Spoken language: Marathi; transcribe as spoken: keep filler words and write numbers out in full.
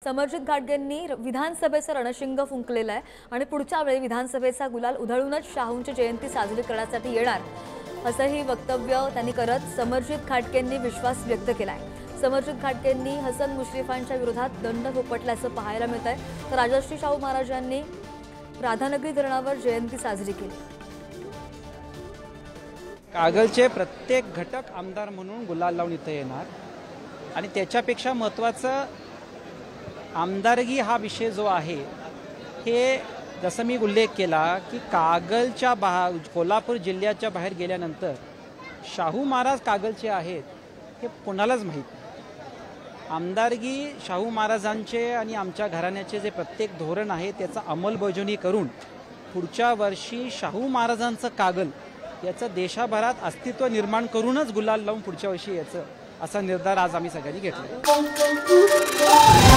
समर्जित घाटगेंनी विधानसभेचं रणशिंग फुंकलेलं आहे आणि पुढच्या वेळी विधानसभेचा गुलाल उधळूनच शाहूंची जयंती साजरी करण्यासाठी येणार असंही वक्तव्य त्यांनी करत समर्जित घाटगेंनी विश्वास व्यक्त केलाय। समर्जित घाटगेंनी हसन मुश्रीफांच्या विरोधात दंड थोपटल्याचं पाहायला मिळतंय तर राजर्षी शाहू महाराजांनी राधानगरी धरणावर जयंती साजरी केली। कागलचे प्रत्येक घटक आमदार म्हणून गुलाल लावून इथे येणार आणि त्याच्यापेक्षा महत्त्वाचं आमदारगी हा विषय जो आहे हे जसं मी उल्लेख केला की कागलच्या बा कोल्हापूर जिल्ह्याच्या बाहेर गेल्यानंतर शाहू महाराज कागलचे आहेत हे कोणालाच माहीत नाही। आमदारगी शाहू महाराजांचे आणि आमच्या घराण्याचे जे प्रत्येक धोरण आहे त्याचा अंमलबजावणी करून पुढच्या वर्षी शाहू महाराजांचं कागल याचं देशभरात अस्तित्व निर्माण करूनच गुलाल लावून पुढच्या वर्षी याचं असा निर्धार आज आम्ही सगळ्यांनी घेतला।